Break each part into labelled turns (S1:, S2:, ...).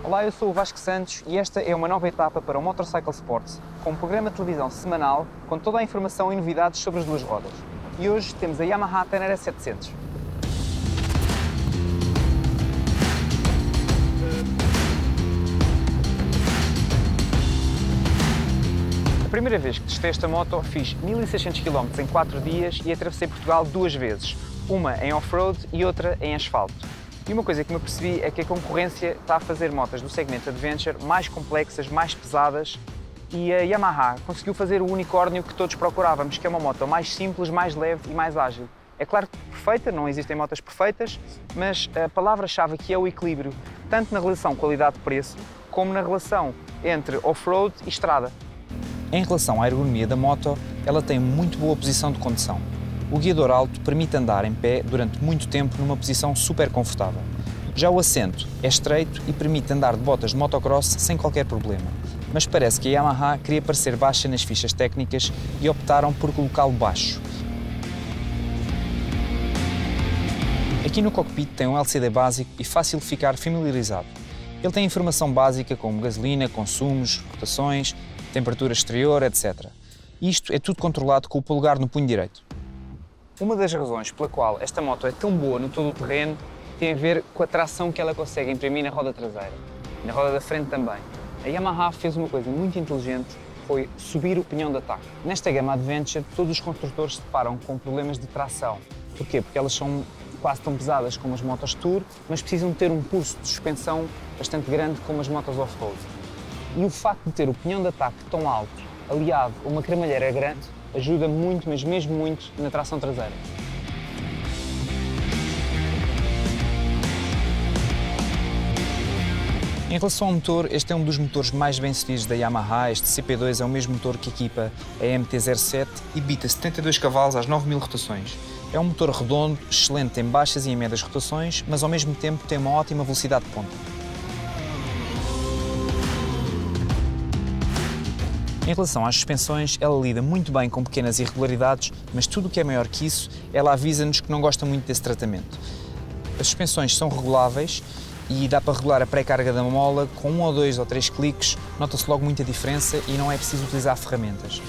S1: Olá, eu sou o Vasco Santos e esta é uma nova etapa para o Motorcycle Sports, com um programa de televisão semanal com toda a informação e novidades sobre as duas rodas. E hoje temos a Yamaha Tenere 700. A primeira vez que testei esta moto fiz 1600 km em 4 dias e atravessei Portugal duas vezes, uma em off-road e outra em asfalto. E uma coisa que me apercebi é que a concorrência está a fazer motas do segmento Adventure mais complexas, mais pesadas, e a Yamaha conseguiu fazer o unicórnio que todos procurávamos, que é uma moto mais simples, mais leve e mais ágil. É claro que perfeita, não existem motas perfeitas, mas a palavra-chave aqui é o equilíbrio, tanto na relação qualidade-preço, como na relação entre off-road e estrada. Em relação à ergonomia da moto, ela tem muito boa posição de condução. O guiador alto permite andar em pé durante muito tempo numa posição super confortável. Já o assento é estreito e permite andar de botas de motocross sem qualquer problema. Mas parece que a Yamaha queria parecer baixa nas fichas técnicas e optaram por colocá-lo baixo. Aqui no cockpit tem um LCD básico e fácil de ficar familiarizado. Ele tem informação básica como gasolina, consumos, rotações, temperatura exterior, etc. Isto é tudo controlado com o polegar no punho direito. Uma das razões pela qual esta moto é tão boa no todo-terreno tem a ver com a tração que ela consegue imprimir na roda traseira, na roda da frente também. A Yamaha fez uma coisa muito inteligente, foi subir o pinhão de ataque. Nesta gama Adventure, todos os construtores se deparam com problemas de tração. Porquê? Porque elas são quase tão pesadas como as motos Tour, mas precisam ter um pulso de suspensão bastante grande como as motos off-road. E o facto de ter o pinhão de ataque tão alto, aliado a uma cremalheira grande, ajuda muito, mas mesmo muito, na tração traseira. Em relação ao motor, este é um dos motores mais bem-sucedidos da Yamaha. Este CP2 é o mesmo motor que equipa a MT-07 e bita 72 cavalos às 9000 rotações. É um motor redondo, excelente em baixas e em médias rotações, mas ao mesmo tempo tem uma ótima velocidade de ponta. Em relação às suspensões, ela lida muito bem com pequenas irregularidades, mas tudo o que é maior que isso, ela avisa-nos que não gosta muito desse tratamento. As suspensões são reguláveis e dá para regular a pré-carga da mola com 1 ou 2 ou 3 cliques, nota-se logo muita diferença e não é preciso utilizar ferramentas.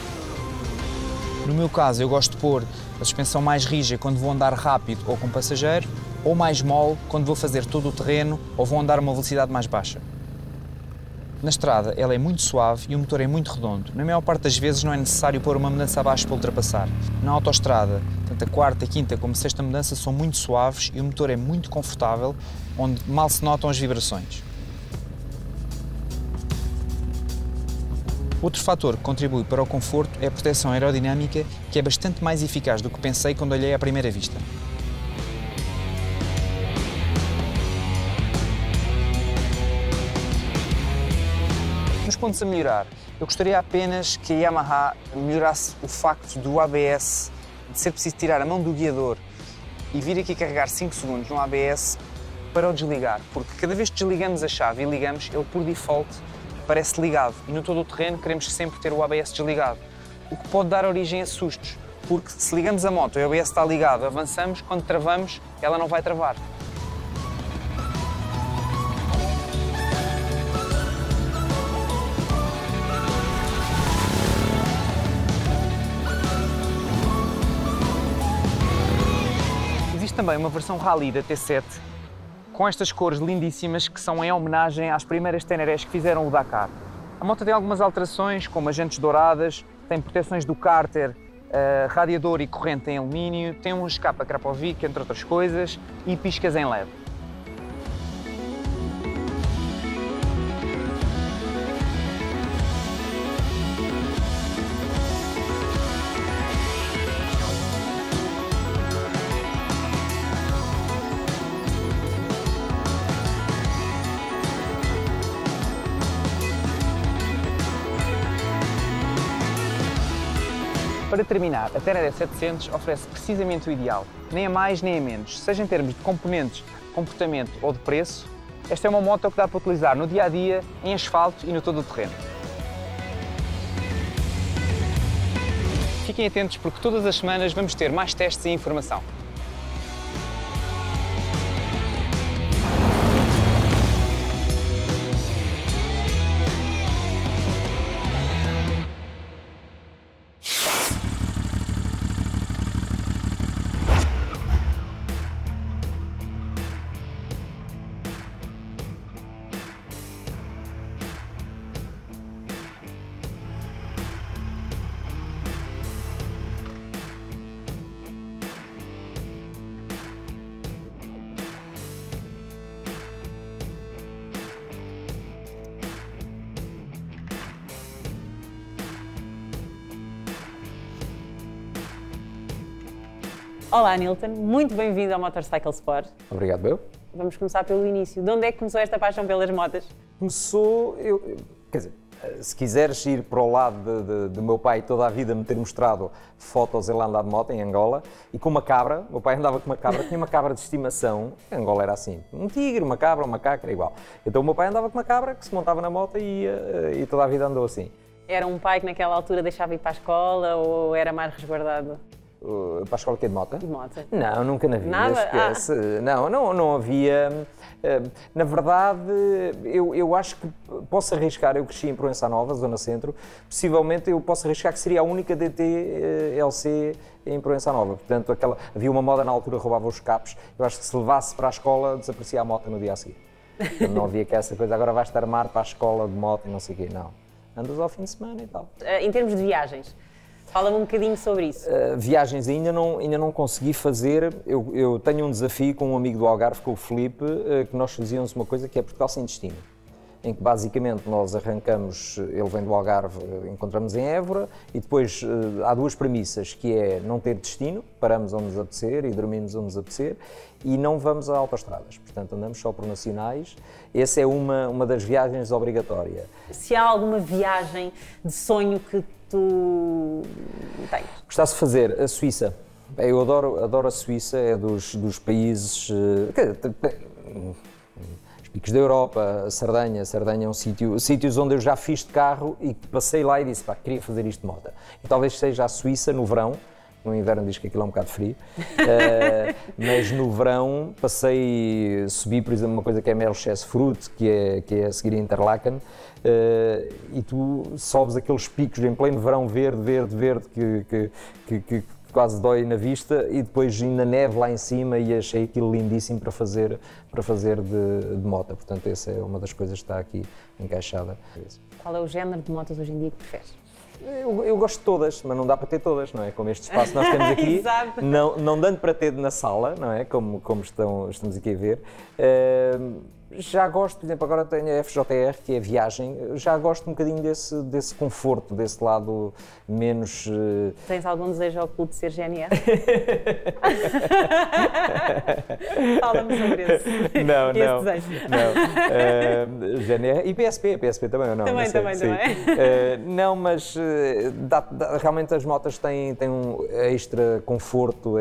S1: No meu caso, eu gosto de pôr a suspensão mais rígida quando vou andar rápido ou com passageiro, ou mais mole quando vou fazer todo o terreno ou vou andar a uma velocidade mais baixa. Na estrada, ela é muito suave e o motor é muito redondo. Na maior parte das vezes não é necessário pôr uma mudança abaixo para ultrapassar. Na autoestrada, tanto a quarta, a quinta como a sexta mudança são muito suaves e o motor é muito confortável, onde mal se notam as vibrações. Outro fator que contribui para o conforto é a proteção aerodinâmica, que é bastante mais eficaz do que pensei quando olhei à primeira vista. Nos pontos a melhorar, eu gostaria apenas que a Yamaha melhorasse o facto do ABS, de ser preciso tirar a mão do guiador e vir aqui carregar 5 segundos no ABS para o desligar, porque cada vez que desligamos a chave e ligamos, ele por default parece ligado e no todo o terreno queremos sempre ter o ABS desligado, o que pode dar origem a sustos, porque se ligamos a moto e o ABS está ligado, avançamos, quando travamos, ela não vai travar. Existe também uma versão Rally da T7 com estas cores lindíssimas que são em homenagem às primeiras Teneres que fizeram o Dakar. A moto tem algumas alterações, como as jantes douradas, tem proteções do cárter, radiador e corrente em alumínio, tem um escape a Krapovic, entre outras coisas, e piscas em LED. Para terminar, a Tenere 700 oferece precisamente o ideal, nem a mais nem a menos, seja em termos de componentes, comportamento ou de preço. Esta é uma moto que dá para utilizar no dia-a-dia, em asfalto e no todo o terreno. Fiquem atentos porque todas as semanas vamos ter mais testes e informação.
S2: Olá, Nilton. Muito bem-vindo ao Motorcycle Sport.
S3: Obrigado, eu.
S2: Vamos começar pelo início. De onde é que começou esta paixão pelas motas?
S3: Começou, quer dizer, se quiseres ir para o lado do meu pai toda a vida me ter mostrado fotos ele a andar de moto em Angola e com uma cabra, meu pai andava com uma cabra, tinha uma cabra de estimação, em Angola era assim, um tigre, uma cabra, um macaco, era igual. Então o meu pai andava com uma cabra que se montava na moto e toda a vida andou assim.
S2: Era um pai que naquela altura deixava ir para a escola ou era mais resguardado?
S3: Para a escola que é de moto?
S2: De moto?
S3: Não, nunca na vida,
S2: Nada?
S3: esquece. Não havia. Na verdade, eu acho que posso arriscar, eu cresci em Proença Nova, zona centro, possivelmente eu posso arriscar que seria a única DT LC em Proença Nova. Portanto, havia uma moda na altura, roubava os capos, eu acho que se levasse para a escola, desaparecia a moto no dia a seguir. Portanto, não havia que essa coisa, agora vais-te armar para a escola de moto e não sei o quê, não. Andas ao fim de semana e tal.
S2: Em termos de viagens, fala-me um bocadinho sobre isso.
S3: Viagens ainda não consegui fazer. Eu tenho um desafio com um amigo do Algarve, com o Filipe, que nós fazíamos uma coisa que é Portugal sem destino. Em que basicamente nós arrancamos, ele vem do Algarve, encontramos em Évora e depois há duas premissas, que é não ter destino, paramos onde nos apetecer e dormimos onde nos apetecer e não vamos a autoestradas, portanto andamos só por nacionais. Essa é uma das viagens obrigatória.
S2: Se há alguma viagem de sonho que tu tens?
S3: Gostasse de fazer a Suíça. Eu adoro a Suíça, é dos países... Picos da Europa, a Sardenha é um sítios onde eu já fiz de carro e passei lá e disse, pá, queria fazer isto de moto. E talvez seja a Suíça no verão, no inverno diz que aquilo é um bocado frio, mas no verão subi, por exemplo, uma coisa que é Melchesfruit, que é a seguir a Interlaken, e tu sobes aqueles picos em pleno verão verde, que quase dói na vista e depois ainda neve lá em cima e achei aquilo lindíssimo para fazer de moto. Portanto, essa é uma das coisas que está aqui encaixada.
S2: Qual é o género de motos hoje em dia que preferes?
S3: Eu gosto de todas, mas não dá para ter todas, não é? Como este espaço que nós temos aqui, não dando para ter na sala, não é? Como estamos aqui a ver. Já gosto, por exemplo, agora tenho a FJR, que é viagem, já gosto um bocadinho desse conforto, desse lado menos...
S2: Tens algum desejo oculto de ser GNR? Fala-me sobre esse.
S3: Não.
S2: Desejo.
S3: Não. GNR e PSP também ou não?
S2: Também.
S3: Não, mas realmente as motas têm um extra conforto,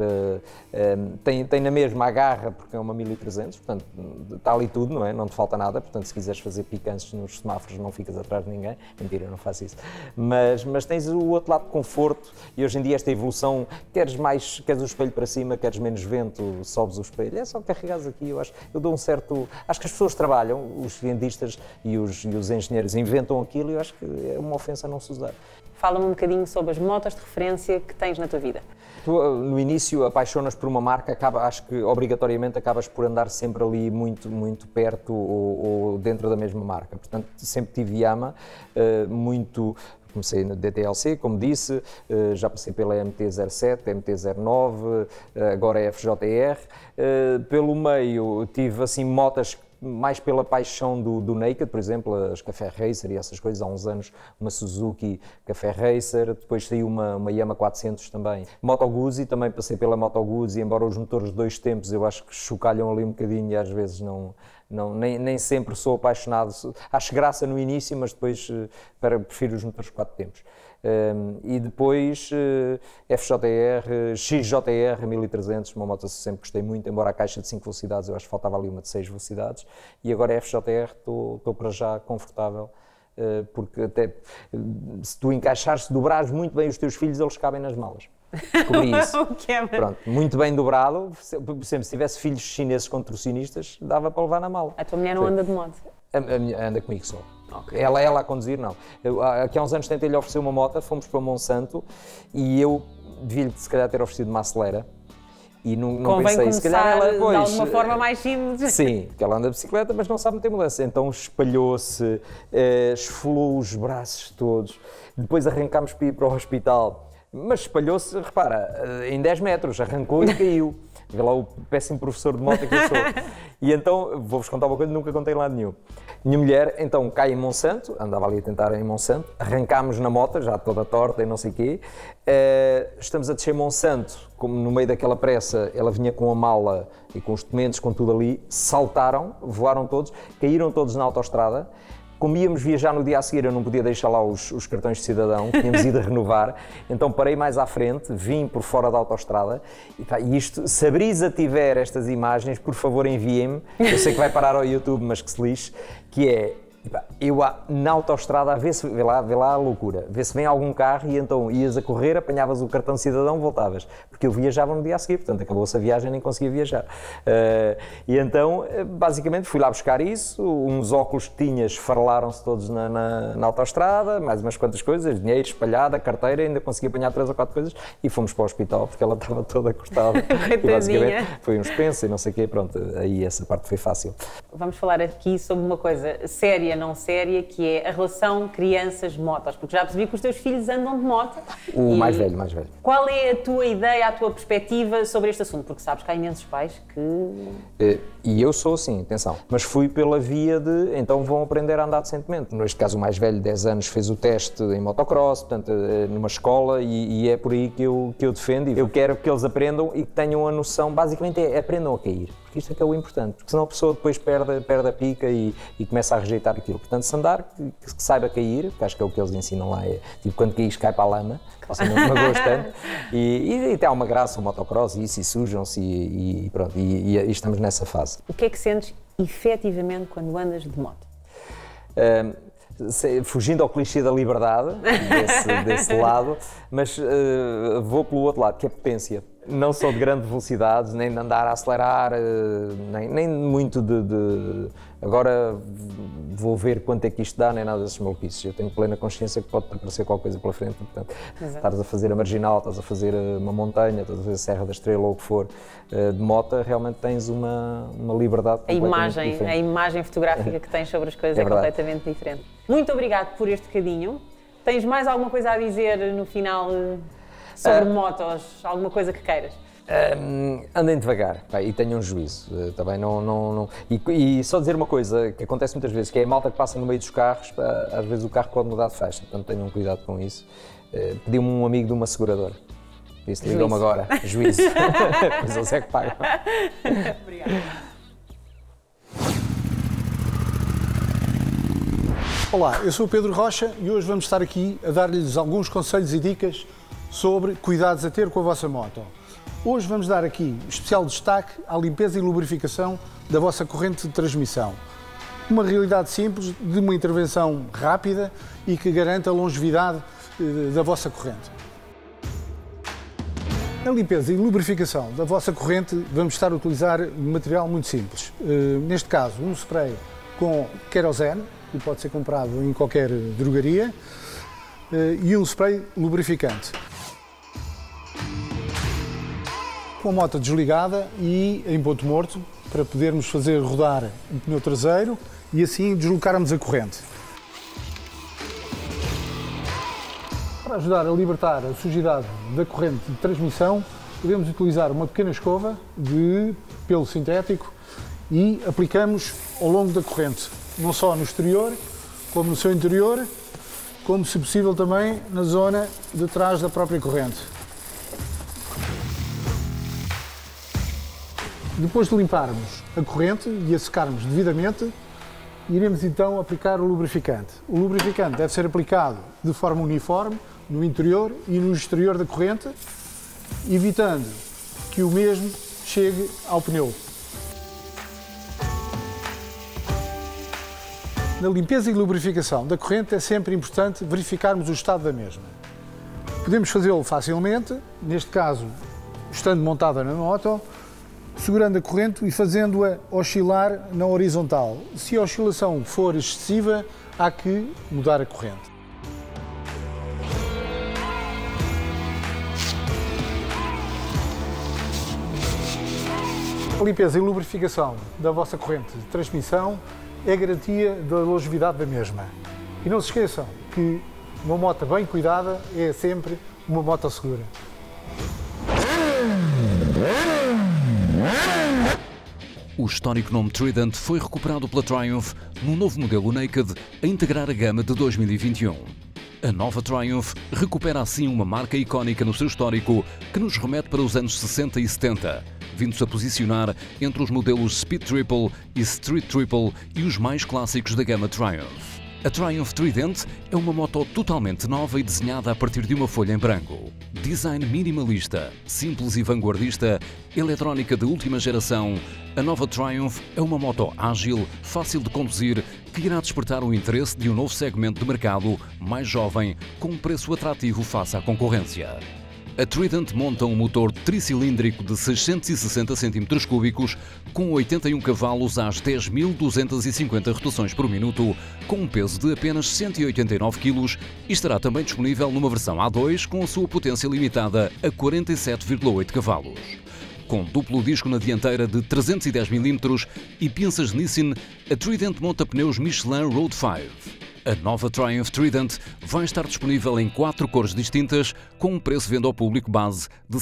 S3: tem na mesma a garra, porque é uma 1300, portanto está ali tudo, não é? Não te falta nada, portanto se quiseres fazer picantes nos semáforos não ficas atrás de ninguém, mentira, eu não faço isso, mas tens o outro lado de conforto e hoje em dia esta evolução, queres o espelho para cima, queres menos vento, sobes o espelho, é só carregares aqui, eu dou um certo, acho que as pessoas trabalham, os cientistas e os engenheiros inventam aquilo e eu acho que é uma ofensa não se usar.
S2: Fala-me um bocadinho sobre as motas de referência que tens na tua vida.
S3: Tu, no início, apaixonas por uma marca, acho que obrigatoriamente acabas por andar sempre ali muito perto ou dentro da mesma marca. Portanto, sempre tive Yamaha, comecei na DTLC, como disse, já passei pela MT-07, MT-09, agora é FJR. Pelo meio, tive assim motas mais pela paixão do Naked, por exemplo, as Café Racer e essas coisas, há uns anos uma Suzuki Café Racer, depois saiu uma Yamaha 400 também. Moto Guzzi, também passei pela Moto Guzzi, embora os motores de dois tempos eu acho que chocalham ali um bocadinho e às vezes nem sempre sou apaixonado, acho graça no início, mas depois prefiro os motores de 4 tempos. E depois FJR, XJR 1300, uma moto que sempre gostei muito, embora a caixa de 5 velocidades eu acho que faltava ali uma de 6 velocidades, e agora a FJR estou para já confortável, porque até se tu encaixares, se dobrares muito bem os teus filhos, eles cabem nas malas. Descobri isso. Pronto, muito bem dobrado, por exemplo, se tivesse filhos chineses contorcionistas, dava para levar na mala.
S2: A tua mulher não anda de moto?
S3: Anda comigo só. Okay. Ela a conduzir, não. Aqui há uns anos tentei-lhe oferecer uma moto, fomos para Monsanto e eu devia-lhe se calhar ter oferecido uma Acelera e não pensei, se calhar ela depois...
S2: de alguma forma mais simples.
S3: Sim, porque ela anda de bicicleta mas não sabe meter mudança, então espalhou-se, esfolou os braços todos, depois arrancámos para ir para o hospital, mas espalhou-se, repara, em 10 metros, arrancou e caiu. Vê lá o péssimo professor de moto que eu sou. E então, vou-vos contar uma coisa que nunca contei em lado nenhum. Minha mulher, então, cai em Monsanto, andava ali a tentar em Monsanto, arrancámos na moto, já toda torta e não sei o quê, estamos a descer Monsanto, como no meio daquela pressa, ela vinha com a mala e com os documentos, com tudo ali, saltaram, voaram todos, caíram todos na autoestrada. Como íamos viajar no dia a seguir, eu não podia deixar lá os cartões de cidadão, tínhamos ido a renovar, então parei mais à frente, vim por fora da autoestrada e isto, se a Brisa tiver estas imagens, por favor enviem-me, eu sei que vai parar ao YouTube, mas que se lixe, que é, eu na autoestrada a ver se, vê lá a loucura, vê se vem algum carro e então ias a correr, apanhavas o cartão de cidadão, voltavas, porque eu viajava no dia a seguir, portanto acabou-se a viagem, nem conseguia viajar. E então, basicamente, fui lá buscar isso, uns óculos que tinha esfarelaram-se todos na autoestrada, mais umas quantas coisas, dinheiro espalhado, a carteira, ainda consegui apanhar 3 ou 4 coisas e fomos para o hospital, porque ela estava toda cortada. E basicamente foi uns pensos e não sei o quê, pronto, aí essa parte foi fácil.
S2: Vamos falar aqui sobre uma coisa séria, não séria, que é a relação crianças-motos, porque já percebi que os teus filhos andam de moto.
S3: O mais velho.
S2: Qual é a tua ideia, a tua perspectiva sobre este assunto? Porque sabes que há imensos pais que...
S3: E eu sou assim, atenção, mas fui pela via de, então vão aprender a andar decentemente. Neste caso o mais velho, 10 anos, fez o teste em motocross, portanto, numa escola, e é por aí que eu defendo. Eu quero que eles aprendam e que tenham a noção, basicamente aprendam a cair. Isto é que é o importante, porque senão a pessoa depois perde a pica e começa a rejeitar aquilo. Portanto, se andar, que saiba cair, que acho que é o que eles ensinam lá, é tipo quando caís cai para a lama, assim não gostando. E até há uma graça, o motocross, e sujam-se e pronto, e estamos nessa fase.
S2: O que é que sentes efetivamente quando andas de moto?
S3: Fugindo ao clichê da liberdade, desse lado, mas vou pelo outro lado, que é potência. Não sou de grande velocidade, nem de andar a acelerar, nem muito de... Agora vou ver quanto é que isto dá, nem nada desses maluquices. Eu tenho plena consciência que pode aparecer qualquer coisa pela frente, portanto, estás a fazer a marginal, estás a fazer uma montanha, estás a fazer a Serra da Estrela ou o que for, de moto, realmente tens uma liberdade completamente diferente.
S2: A imagem fotográfica que tens sobre as coisas é completamente diferente. Muito obrigado por este bocadinho. Tens mais alguma coisa a dizer no final sobre motos? Alguma coisa que queiras?
S3: Andem devagar, pá, e tenham juízo, também não... E só dizer uma coisa que acontece muitas vezes, que é a malta que passa no meio dos carros, pá, às vezes o carro pode mudar de faixa, portanto tenham cuidado com isso. Pedi-me um amigo de uma seguradora, disse, ligou-me agora, juízo, pois eles é que pagam.
S2: Obrigada.
S4: Olá, eu sou o Pedro Rocha e hoje vamos estar aqui a dar-lhes alguns conselhos e dicas sobre cuidados a ter com a vossa moto. Hoje vamos dar aqui especial destaque à limpeza e lubrificação da vossa corrente de transmissão. Uma realidade simples de uma intervenção rápida e que garante a longevidade da vossa corrente. Na limpeza e lubrificação da vossa corrente vamos estar a utilizar um material muito simples. Neste caso, um spray com querosene, que pode ser comprado em qualquer drogaria, e um spray lubrificante. Com a moto desligada e em ponto morto, para podermos fazer rodar o pneu traseiro e assim deslocarmos a corrente. Para ajudar a libertar a sujidade da corrente de transmissão, podemos utilizar uma pequena escova de pelo sintético e aplicamos ao longo da corrente, não só no exterior, como no seu interior, como, se possível, também na zona de trás da própria corrente. Depois de limparmos a corrente e a secarmos devidamente, iremos então aplicar o lubrificante. O lubrificante deve ser aplicado de forma uniforme no interior e no exterior da corrente, evitando que o mesmo chegue ao pneu. Na limpeza e lubrificação da corrente é sempre importante verificarmos o estado da mesma. Podemos fazê-lo facilmente, neste caso estando montada na moto, segurando a corrente e fazendo-a oscilar na horizontal. Se a oscilação for excessiva, há que mudar a corrente. A limpeza e lubrificação da vossa corrente de transmissão é garantia da longevidade da mesma. E não se esqueçam que uma moto bem cuidada é sempre uma moto segura.
S5: O histórico nome Trident foi recuperado pela Triumph num novo modelo Naked a integrar a gama de 2021. A nova Triumph recupera assim uma marca icónica no seu histórico que nos remete para os anos 60 e 70, vindo-se a posicionar entre os modelos Speed Triple e Street Triple e os mais clássicos da gama Triumph. A Triumph Trident é uma moto totalmente nova e desenhada a partir de uma folha em branco. Design minimalista, simples e vanguardista, eletrónica de última geração, a nova Triumph é uma moto ágil, fácil de conduzir, que irá despertar o interesse de um novo segmento de mercado, mais jovem, com um preço atrativo face à concorrência. A Trident monta um motor tricilíndrico de 660 cm3, com 81 cavalos às 10.250 rotações por minuto, com um peso de apenas 189 kg e estará também disponível numa versão A2 com a sua potência limitada a 47,8 cavalos. Com duplo disco na dianteira de 310 mm e pinças Nissin, a Trident monta pneus Michelin Road 5. A nova Triumph Trident vai estar disponível em 4 cores distintas, com um preço de venda ao público base de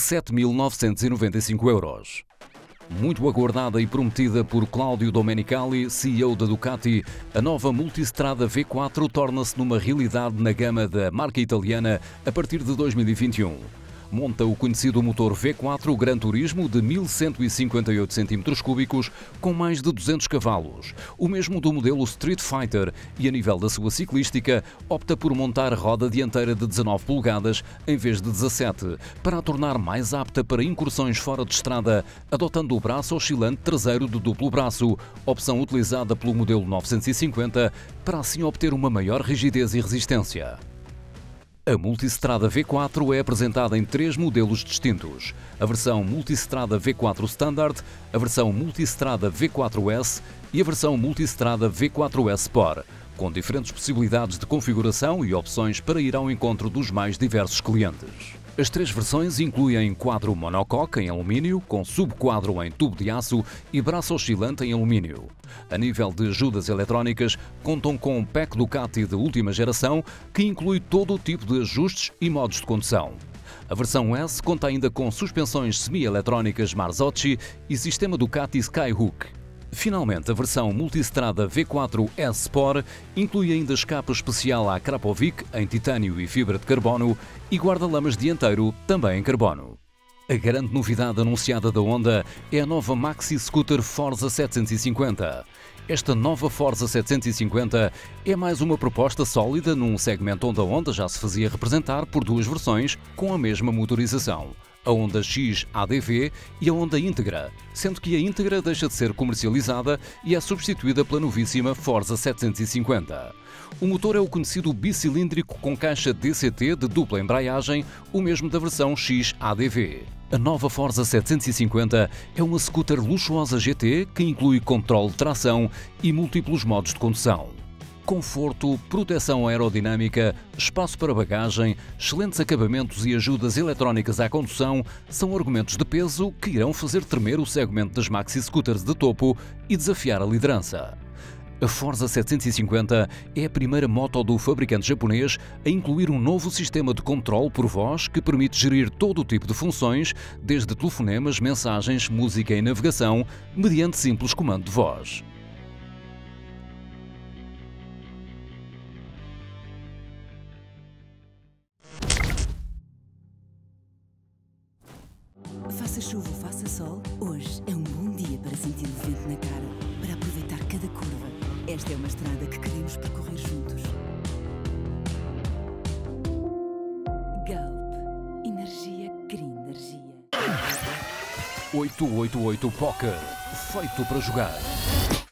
S5: 7.995 €. Muito aguardada e prometida por Claudio Domenicali, CEO da Ducati, a nova Multistrada V4 torna-se numa realidade na gama da marca italiana a partir de 2021. Monta o conhecido motor V4 Gran Turismo de 1.158 cm3, com mais de 200 cavalos, o mesmo do modelo Street Fighter, e a nível da sua ciclística opta por montar roda dianteira de 19 polegadas em vez de 17, para a tornar mais apta para incursões fora de estrada, adotando o braço oscilante traseiro de duplo braço, opção utilizada pelo modelo 950, para assim obter uma maior rigidez e resistência. A Multistrada V4 é apresentada em 3 modelos distintos: a versão Multistrada V4 Standard, a versão Multistrada V4S e a versão Multistrada V4S Sport, com diferentes possibilidades de configuração e opções para ir ao encontro dos mais diversos clientes. As 3 versões incluem quadro monocoque em alumínio, com subquadro em tubo de aço e braço oscilante em alumínio. A nível de ajudas eletrónicas, contam com um pack Ducati de última geração que inclui todo o tipo de ajustes e modos de condução. A versão S conta ainda com suspensões semi-eletrónicas Marzocchi e sistema Ducati Skyhook. Finalmente, a versão Multistrada V4S Sport inclui ainda escape especial à Krapovic em titânio e fibra de carbono e guarda-lamas dianteiro também em carbono. A grande novidade anunciada da Honda é a nova Maxi Scooter Forza 750. Esta nova Forza 750 é mais uma proposta sólida num segmento onde a Honda já se fazia representar por 2 versões com a mesma motorização: a Honda X ADV e a Honda Integra, sendo que a Integra deixa de ser comercializada e é substituída pela novíssima Forza 750. O motor é o conhecido bicilíndrico com caixa DCT de dupla embreagem, o mesmo da versão X ADV. A nova Forza 750 é uma scooter luxuosa GT que inclui controle de tração e múltiplos modos de condução. Conforto, proteção aerodinâmica, espaço para bagagem, excelentes acabamentos e ajudas eletrónicas à condução são argumentos de peso que irão fazer tremer o segmento das maxi-scooters de topo e desafiar a liderança. A Forza 750 é a primeira moto do fabricante japonês a incluir um novo sistema de controle por voz que permite gerir todo o tipo de funções, desde telefonemas, mensagens, música e navegação, mediante simples comando de voz.
S6: Faça chuva ou faça sol, hoje é um bom dia para sentir o vento na cara, para aproveitar cada curva. Esta é uma estrada que queremos percorrer juntos. Galp. Energia Green Energia.
S5: 888 Poker. Feito para jogar.